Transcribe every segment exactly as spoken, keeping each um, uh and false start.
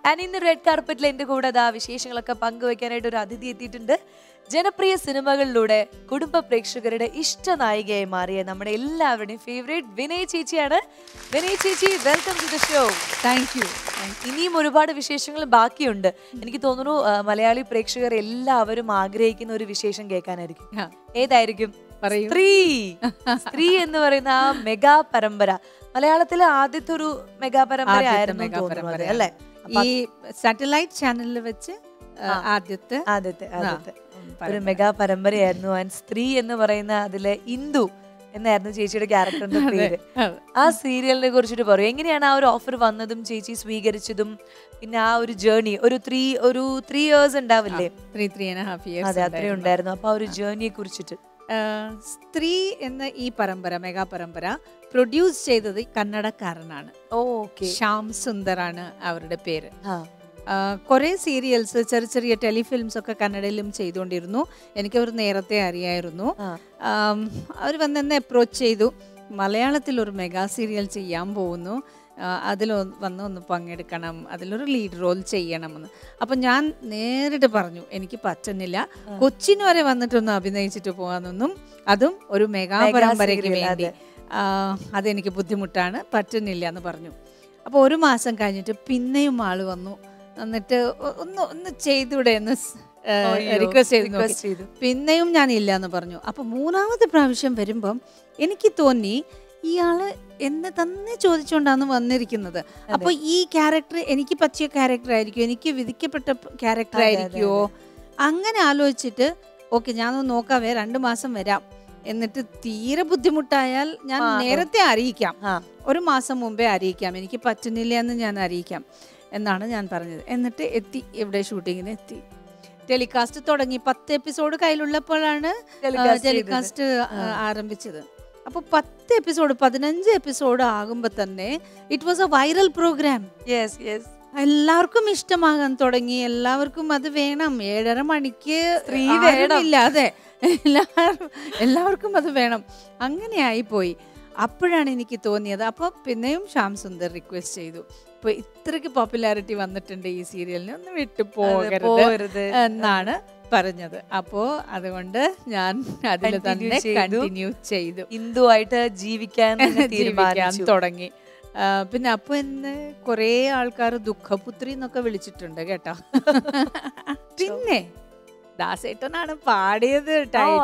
And ഇന്ന് red കാർപ്പറ്റിൽ എൻ്റെ കൂടെ അതാ വിശേഷങ്ങളൊക്കെ പങ്കുവയ്ക്കാനായിട്ട് ഒരു അതിഥി എത്തിയിട്ടുണ്ട്. ജനപ്രിയ സിനിമകളിലൂടെ കുടുംബ പ്രേക്ഷകരുടെ ഇഷ്ട നായികയായി മാറിയ നമ്മുടെ എല്ലാവരുടെയും ഫേവറേറ്റ് വിനയ് ചേച്ചിയാണ്. വിനയ് ചേച്ചി, welcome to the show. Thank you. ഇനിയും ഒരുപാട് വിശേഷങ്ങൾ ബാക്കിയുണ്ട്. എനിക്ക് തോന്നുന്നു മലയാളി പ്രേക്ഷകർ എല്ലാവരും ആഗ്രഹിക്കുന്ന ഒരു വിശേഷം കേൾക്കാനായിരിക്കും. ഏതായിരിക്കും? സ്ത്രീ. സ്ത്രീ എന്ന് പറയുന്ന ആ മെഗാ പരമ്പര മലയാളത്തിലെ ആദ്യത്തെ ഒരു മെഗാ പരമ്പര ആയിരുന്നു അല്ലേ? ഈ സാറ്റലൈറ്റ് ചാനലിൽ വെച്ച് ആദ്യത്തെ ആദ്യത്തെ ആദ്യത്തെ ഒരു മെഗാ പരമ്പരയായിരുന്നു. ആൻഡ് സ്ത്രീ എന്ന് പറയുന്ന അതിലെ ഇന്ദു എന്നായിരുന്നു ചേച്ചിയുടെ ക്യാരക്ടറിന്റെ പേര്. ആ സീരിയലിനെ കുറിച്ചിട്ട് പറയൂ. എങ്ങനെയാണ് ആ ഒരു ഓഫർ വന്നതും ചേച്ചി സ്വീകരിച്ചതും, പിന്നെ ആ ഒരു ജേർണി ഒരു ത്രീ ഒരു ത്രീ ഇയേഴ്സ് ഉണ്ടാവില്ലേ? Three three and half years അതെ, അത്രയും ഉണ്ടായിരുന്നു. അപ്പൊ ആ ഒരു ജേർണിയെ കുറിച്ചിട്ട്. സ്ത്രീ എന്ന ഈ പരമ്പര മെഗാ പരമ്പര പ്രൊഡ്യൂസ് ചെയ്തത് കന്നഡക്കാരനാണ്. ഓക്കെ. ശ്യാം സുന്ദറാണ് അവരുടെ പേര്. കുറേ സീരിയൽസ്, ചെറിയ ചെറിയ ടെലിഫിലിംസ് ഒക്കെ കന്നഡയിലും ചെയ്തുകൊണ്ടിരുന്നു. എനിക്കവർ നേരത്തെ അറിയായിരുന്നു. അവർ വന്ന് എന്നെ അപ്രോച്ച് ചെയ്തു, മലയാളത്തിൽ ഒരു മെഗാ സീരിയൽ ചെയ്യാൻ പോകുന്നു, അതിൽ വന്ന് ഒന്ന് പങ്കെടുക്കണം, അതിലൊരു ലീഡ് റോൾ ചെയ്യണമെന്ന്. അപ്പം ഞാൻ നേരിട്ട് പറഞ്ഞു എനിക്ക് പറ്റുന്നില്ല, കൊച്ചിന് വരെ വന്നിട്ടൊന്ന് അഭിനയിച്ചിട്ട് പോകാമെന്നൊന്നും, അതും ഒരു മെഗാ പരമ്പരയ്ക്ക് വേണ്ടി അതെനിക്ക് ബുദ്ധിമുട്ടാണ്, പറ്റുന്നില്ല എന്ന് പറഞ്ഞു. അപ്പോൾ ഒരു മാസം കഴിഞ്ഞിട്ട് പിന്നെയും ആള് വന്നു, എന്നിട്ട് ഒന്ന് ഒന്ന് ചെയ്തൂടെ എന്ന് റിക്വസ്റ്റ് ചെയ്തു. പിന്നെയും ഞാൻ ഇല്ല എന്ന് പറഞ്ഞു. അപ്പോൾ മൂന്നാമത്തെ പ്രാവശ്യം വരുമ്പം എനിക്ക് തോന്നി ഇയാള് എന്നെ തന്നെ ചോദിച്ചുകൊണ്ടാണ് വന്നിരിക്കുന്നത്. അപ്പൊ ഈ ക്യാരക്ടർ എനിക്ക് പറ്റിയ ക്യാരക്ടർ ആയിരിക്കും, എനിക്ക് വിധിക്കപ്പെട്ട ക്യാരക്ടർ ആയിരിക്കുമോ, അങ്ങനെ ആലോചിച്ചിട്ട് ഓക്കെ ഞാനൊന്ന് നോക്കാവേ, രണ്ട് മാസം വരാം, എന്നിട്ട് തീരെ ബുദ്ധിമുട്ടായാൽ ഞാൻ നേരത്തെ അറിയിക്കാം, ഒരു മാസം മുമ്പേ അറിയിക്കാം, എനിക്ക് പറ്റുന്നില്ല എന്ന് ഞാൻ അറിയിക്കാം എന്നാണ് ഞാൻ പറഞ്ഞത്. എന്നിട്ട് എത്തി, ഇവിടെ ഷൂട്ടിങ്ങിന് എത്തി. ടെലികാസ്റ്റ് തുടങ്ങി. പത്ത് എപ്പിസോഡ് കയ്യിലുള്ളപ്പോഴാണ് ടെലികാസ്റ്റ് ആരംഭിച്ചത്. അപ്പോൾ പത്ത് എപ്പിസോഡ് പതിനഞ്ച് എപ്പിസോഡ് ആകുമ്പോൾ തന്നെ it was a viral programme. Yes yes എല്ലാവർക്കും ഇഷ്ടമാകാൻ തുടങ്ങി. എല്ലാവർക്കും അത് വേണം, ഏഴര മണിക്ക് സ്ത്രീ വേണമില്ല, അതെ, എല്ലാവരും എല്ലാവർക്കും അത് വേണം. അങ്ങനെ ആയിപ്പോയി. അപ്പോഴാണ് എനിക്ക് തോന്നിയത്. അപ്പോൾ പിന്നെയും ശ്യാം സുന്ദർ റിക്വസ്റ്റ് ചെയ്തു, ഇപ്പോൾ ഇത്രയ്ക്ക് പോപ്പുലാരിറ്റി വന്നിട്ടുണ്ട് ഈ സീരിയലിന്, ഒന്ന് വിട്ടു പോകരുത് എന്നാണ് പറഞ്ഞത്. അപ്പോ അതുകൊണ്ട് ഞാൻ അതിൽ തന്നെ കണ്ടിന്യൂ ചെയ്തു, ഇന്ദുവായിട്ട് ജീവിക്കാൻ ജീവിക്കാൻ തുടങ്ങി. പിന്നെ അപ്പൊ എന്നെ കൊറേ ആൾക്കാർ ദുഃഖപുത്രി എന്നൊക്കെ വിളിച്ചിട്ടുണ്ട് കേട്ടോ. പിന്നെ ദാസേട്ടനാണ് പാടിയത്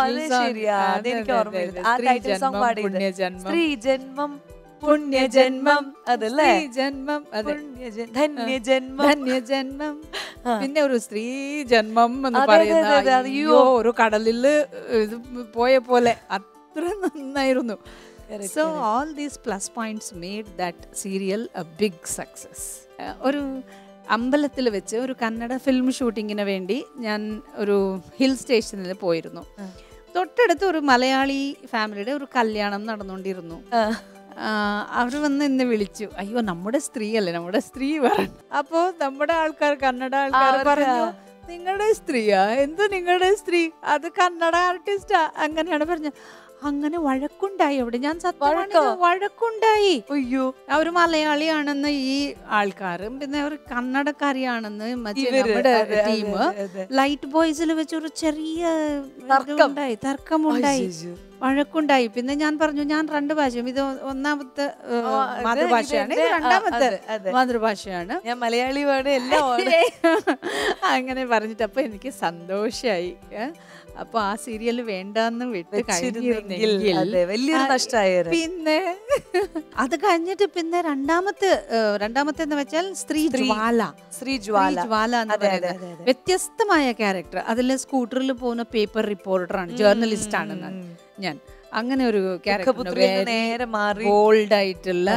പുണ്യജന്മം പുണ്യജന്മം അതല്ലേ ജന്മം, ധന്യജന്മം ധന്യജന്മം. പിന്നെ ഒരു സ്ത്രീ ജന്മം എന്ന് പറയുന്ന അയ്യോ, ഒരു കടലില് ഇത് പോയ പോലെ അത്ര നന്നായിരുന്നു. So all these plus points made that serial a big success. ഒരു അമ്പലത്തിൽ വെച്ച് ഒരു കന്നഡ ഫിലിം ഷൂട്ടിങ്ങിന് വേണ്ടി ഞാൻ ഒരു ഹിൽ സ്റ്റേഷനിൽ പോയിരുന്നു. തൊട്ടടുത്ത് ഒരു മലയാളി ഫാമിലിയുടെ ഒരു കല്യാണം നടന്നുകൊണ്ടിരുന്നു. അവർ വന്ന് എന്നെ വിളിച്ചു, അയ്യോ നമ്മുടെ സ്ത്രീ അല്ലേ, നമ്മുടെ സ്ത്രീ പറഞ്ഞു. അപ്പോൾ നമ്മുടെ ആൾക്കാർ, കന്നഡ ആൾക്കാർ പറഞ്ഞു, നിങ്ങളുടെ സ്ത്രീയാ? എന്ത് നിങ്ങളുടെ സ്ത്രീ? അത് കന്നഡ ആർട്ടിസ്റ്റാ, അങ്ങനെയാണ് പറഞ്ഞത്. അങ്ങനെ വഴക്കുണ്ടായി അവിടെ. ഞാൻ സത്യം വഴക്കുണ്ടായി. അയ്യോ, അവർ മലയാളിയാണെന്ന് ഈ ആൾക്കാരും, പിന്നെ അവർ കന്നഡക്കാരിയാണെന്ന് മറ്റേ നമ്മുടെ ടീം. ലൈറ്റ് ബോയ്സിൽ വെച്ചൊരു ചെറിയ ഉണ്ടായി, തർക്കമുണ്ടായി, വഴക്കുണ്ടായി. പിന്നെ ഞാൻ പറഞ്ഞു, ഞാൻ രണ്ട് ഭാഷയും, ഇത് ഒന്നാമത്തെ മാതൃഭാഷയാണ്, ഇത് രണ്ടാമത്തെ മാതൃഭാഷയാണ്, ഞാൻ മലയാളിയാണ് എല്ലാം അങ്ങനെ പറഞ്ഞിട്ട് അപ്പൊ എനിക്ക് സന്തോഷായി. അപ്പൊ ആ സീരിയൽ വേണ്ടെന്ന് വിട്ട് കഴിഞ്ഞിരുന്നെങ്കിൽ വലിയൊരു നഷ്ടമായിരുന്നു. പിന്നെ അത് കഴിഞ്ഞിട്ട് പിന്നെ രണ്ടാമത്തെ രണ്ടാമത്തെ എന്ന് വെച്ചാൽ സ്ത്രീ ജ്വാല. സ്ത്രീ ജ്വാല ജ്വാല എന്ന് പറയുന്നത് വ്യത്യസ്തമായ ക്യാരക്ടർ. അതിലെ സ്കൂട്ടറിൽ പോകുന്ന പേപ്പർ റിപ്പോർട്ടറാണ്, ജേർണലിസ്റ്റ് ആണ് ഞാൻ. അങ്ങനെ ഒരു ക്യാരക്ടർ, ബോൾഡ് ആയിട്ടുള്ള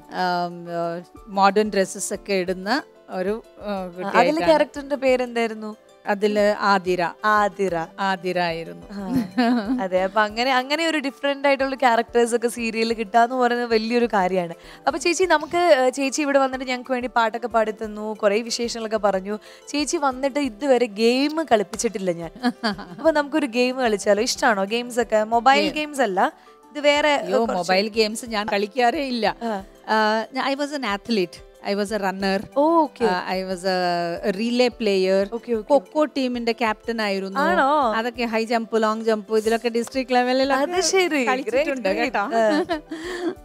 മോഡേൺ ഡ്രസ്സസ് ഒക്കെ ഇടുന്ന ഒരു ക്യാരക്ടറിന്റെ പേരെന്തായിരുന്നു? അതില് ആതിര ആതിര ആതിര ആയിരുന്നു. അതെ, അപ്പൊ അങ്ങനെ അങ്ങനെ ഒരു ഡിഫറെന്റ് ആയിട്ടുള്ള ക്യാരക്ടേഴ്സ് ഒക്കെ സീരിയലിൽ കിട്ടാന്ന് പറയുന്നത് വലിയൊരു കാര്യമാണ്. അപ്പൊ ചേച്ചി, നമുക്ക് ചേച്ചി ഇവിടെ വന്നിട്ട് ഞങ്ങൾക്ക് വേണ്ടി പാട്ടൊക്കെ പാടി തന്നു, കുറെ വിശേഷങ്ങളൊക്കെ പറഞ്ഞു. ചേച്ചി വന്നിട്ട് ഇതുവരെ ഗെയിം കളിപ്പിച്ചിട്ടില്ല ഞാൻ. അപ്പൊ നമുക്കൊരു ഗെയിം കളിച്ചാലോ? ഇഷ്ടമാണോ ഗെയിംസ് ഒക്കെ? മൊബൈൽ ഗെയിംസ് അല്ല, ഇത് വേറെ മൊബൈൽ ഗെയിംസ് ഞാൻ കളിക്കാറേ ഇല്ല. I was an athlete I was a runner, okay I was a relay player, khokho ടീമിന്റെ ക്യാപ്റ്റൻ ആയിരുന്നു. ആണോ? അതൊക്കെ ഹൈ ജമ്പ് ലോങ് ജമ്പ് ഇതിലൊക്കെ ഡിസ്ട്രിക്ട് ലെവലിൽ അത് ശരി കളിച്ചിട്ടുണ്ട് കേട്ടോ.